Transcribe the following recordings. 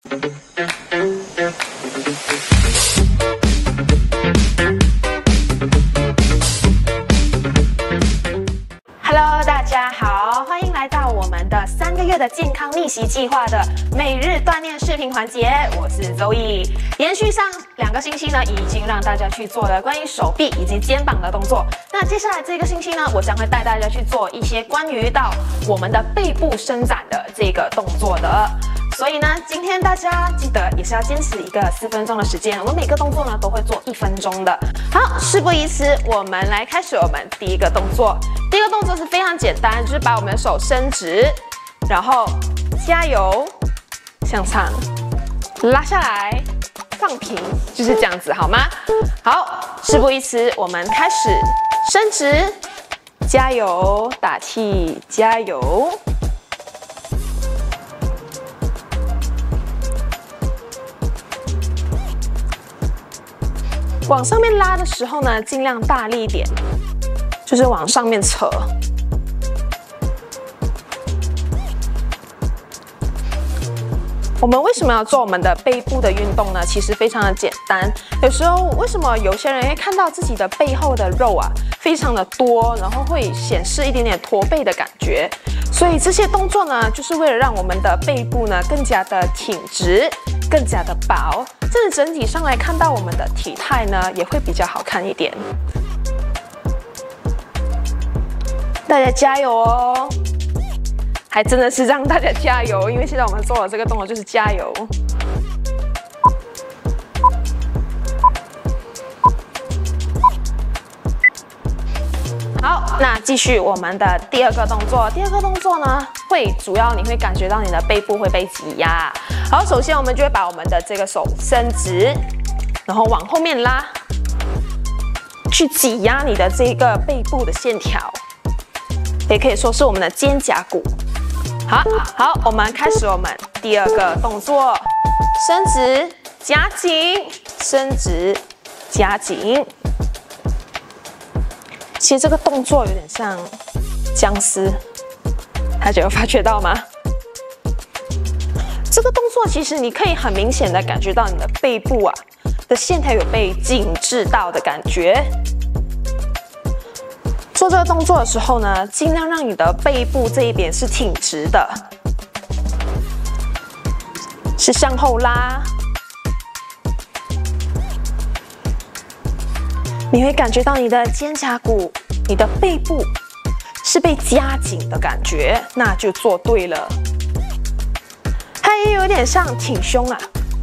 Hello， 大家好，欢迎来到我们的3个月的健康逆袭计划的每日锻炼视频环节。我是Zoe，延续上2个星期呢，已经让大家去做了关于手臂以及肩膀的动作。那接下来这个星期呢，我将会带大家去做一些关于到我们的背部伸展的这个动作的。所以呢，今天大家记得也是要坚持一个4分钟的时间，我们每个动作呢都会做1分钟的。好，事不宜迟，我们来开始我们第一个动作。第一个动作是非常简单，就是把我们的手伸直，然后加油向上拉下来，放平，就是这样子，好吗？好，事不宜迟，我们开始伸直，加油，打气，加油。往上面拉的时候呢，尽量大力一点，就是往上面扯。我们为什么要做我们的背部的运动呢？其实非常的简单。有时候为什么有些人会看到自己的背后的肉啊非常的多，然后会显示一点点驼背的感觉？所以这些动作呢，就是为了让我们的背部呢更加的挺直，更加的薄。这样整体上来看到我们的体态呢，也会比较好看一点。大家加油哦！还真的是让大家加油，因为现在我们做的这个动作就是加油。好，那继续我们的第2个动作。第2个动作呢，主要你会感觉到你的背部会被挤压。好，首先我们就会把我们的这个手伸直，然后往后面拉，去挤压你的这个背部的线条，也可以说是我们的肩胛骨。好，我们开始我们第2个动作，伸直夹紧，伸直夹紧。其实这个动作有点像僵尸，大家有发觉到吗？这个动作其实你可以很明显的感觉到你的背部啊的线条有被紧致到的感觉。做这个动作的时候呢，尽量让你的背部这一边是挺直的，是向后拉。你会感觉到你的肩胛骨、你的背部是被夹紧的感觉，那就做对了。它也有点像挺胸啊。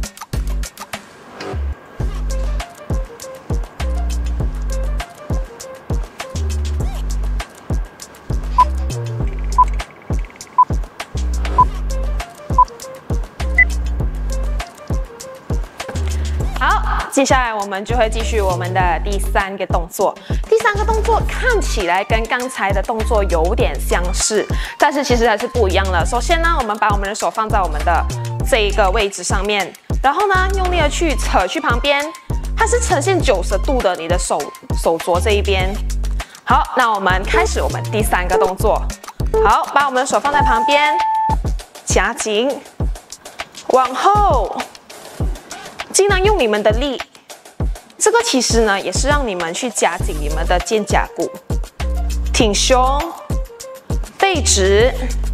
接下来我们就会继续我们的第3个动作。第3个动作看起来跟刚才的动作有点相似，但是其实还是不一样的。首先呢，我们把我们的手放在我们的这一个位置上面，然后呢，用力的去扯去旁边，它是呈现90度的，你的手肘这一边。好，那我们开始我们第3个动作。好，把我们的手放在旁边，夹紧，往后。尽量用你们的力，这个其实呢也是让你们去夹紧你们的肩胛骨，挺胸，背直，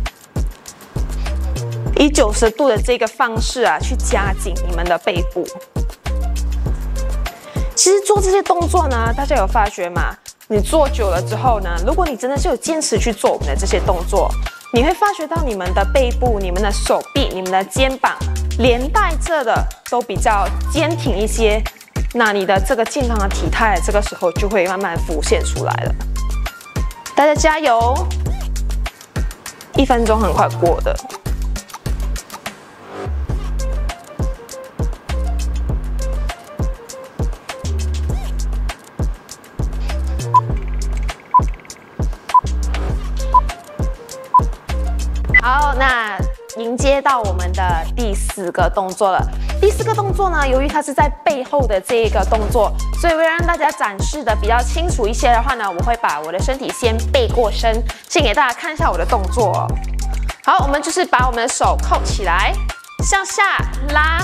以90度的这个方式啊去夹紧你们的背部。其实做这些动作呢，大家有发觉吗？你做久了之后呢，如果你真的是有坚持去做我们的这些动作，你会发觉到你们的背部、你们的手臂、你们的肩膀连带着的都比较坚挺一些，那你的这个健康的体态，这个时候就会慢慢浮现出来了。大家加油！1分钟很快过的。好，那迎接到我们的第4个动作了。第4个动作呢，由于它是在背后的这一个动作，所以为了让大家展示的比较清楚一些的话呢，我会把我的身体先背过身，先给大家看一下我的动作。好，我们就是把我们的手扣起来， 向下拉，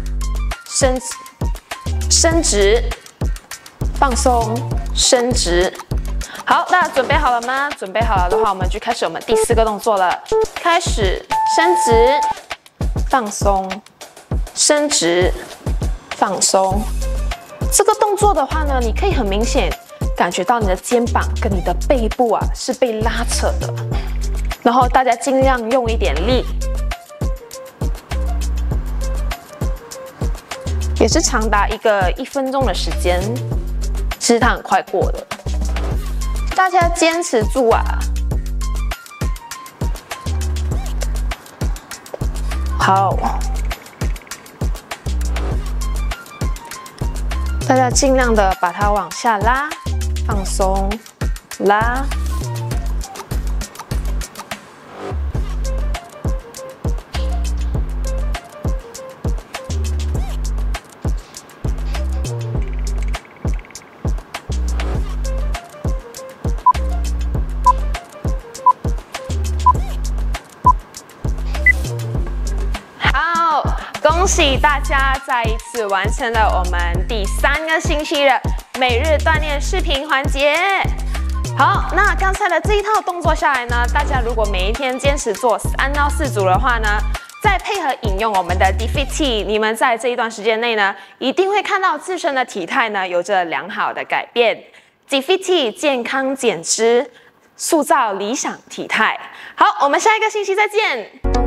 伸直，放松，伸直。好，那准备好了吗？准备好了的话，我们就开始我们第4个动作了。开始伸直，放松，伸直，放松。这个动作的话呢，你可以很明显感觉到你的肩膀跟你的背部啊是被拉扯的，然后大家尽量用一点力，也是长达1分钟的时间，其实它很快过的。大家坚持住啊！好，大家尽量的把它往下拉，放松，拉。恭喜大家再一次完成了我们第3个星期的每日锻炼视频环节。好，那刚才的这一套动作下来呢，大家如果每一天坚持做3到4组的话呢，再配合饮用我们的 Defeat， 你们在这一段时间内呢，一定会看到自身的体态呢有着良好的改变。Defeat 健康减脂，塑造理想体态。好，我们下一个星期再见。